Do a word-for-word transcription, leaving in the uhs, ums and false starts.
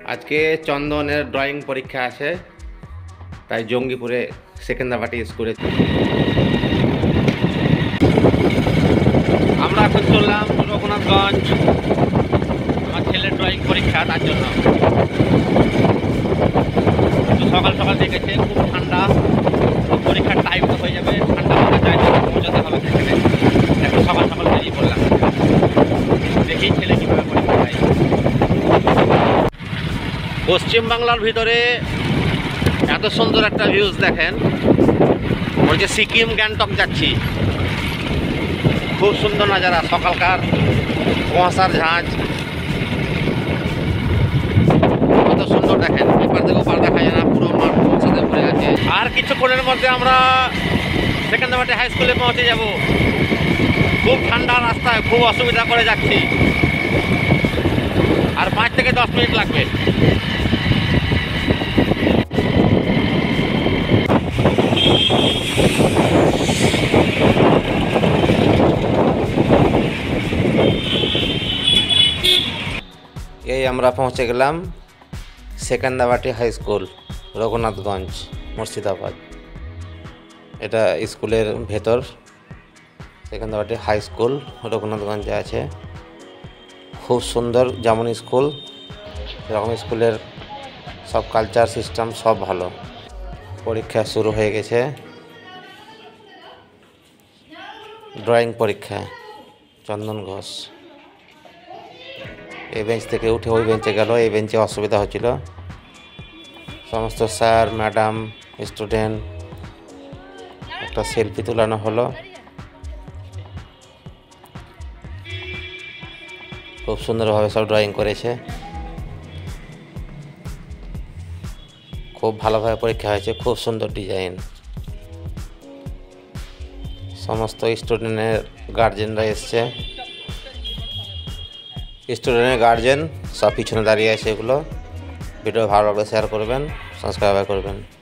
আজকে চন্দনের ড্রয়িং পরীক্ষা আছে, তাই জঙ্গিপুরে সেকেন্দ্রাবাটি স্কুলে আমরা এখন চললাম রঘুনাথগঞ্জ। আমার ছেলের ড্রয়িং পরীক্ষা, তার জন্য সকাল সকাল দেখেছে খুব ঠান্ডা, পরীক্ষার টাইম তো হয়ে যাবে, ঠান্ডা হতে চাই পৌঁছাতে হবে সেখানে। এখন সকাল সকাল বেরিয়ে পড়লাম, দেখি ছেলে কীভাবে পরীক্ষা দেয়। পশ্চিমবাংলার ভিতরে এত সুন্দর একটা ভিউজ দেখেন, বলছে সিকিম গ্যাংটক যাচ্ছি। খুব সুন্দর নাজারা, সকালকার কুয়াশার ঝাঁজ কত সুন্দর দেখেন। এপার থেকে ওপার দেখা যায় না, পুরো মাঠ কুয়াশাতে ভরে আছে। আর কিছুক্ষণের মধ্যে আমরা সেকেন্দ্রাবাটি হাই স্কুলে পৌঁছে যাব। খুব ঠান্ডা রাস্তায়, খুব অসুবিধা করে যাচ্ছি, আর পাঁচ থেকে দশ মিনিট লাগবে। এই আমরা পৌঁছে গেলাম সেকেন্দ্রাবাটি হাই স্কুল, রঘুনাথগঞ্জ, মুর্শিদাবাদ। এটা স্কুলের ভেতর, সেকেন্দ্রাবাটি হাই স্কুল রঘুনাথগঞ্জে আছে। খুব সুন্দর যেমন স্কুল, সেরকম স্কুলের সব কালচার সিস্টেম সব ভালো। পরীক্ষা শুরু হয়ে গেছে, ড্রয়িং পরীক্ষা। চন্দন ঘোষ এই বেঞ্চ থেকে উঠে ওই বেঞ্চে গেল, এই বেঞ্চে অসুবিধা হচ্ছিল। সমস্ত স্যার, ম্যাডাম, স্টুডেন্ট একটা সেলফি তোলানো হলো। খুব সুন্দরভাবে সব ড্রয়িং করেছে, খুব ভালোভাবে পরীক্ষা হয়েছে, খুব সুন্দর ডিজাইন। সমস্ত স্টুডেন্টের গার্জেনরা এসছে, স্টুডেন্টের গার্জেন সব পিছনে দাঁড়িয়ে আছে। এগুলো ভিডিও ভালো লাগলে শেয়ার করবেন, সাবস্ক্রাইব করবেন।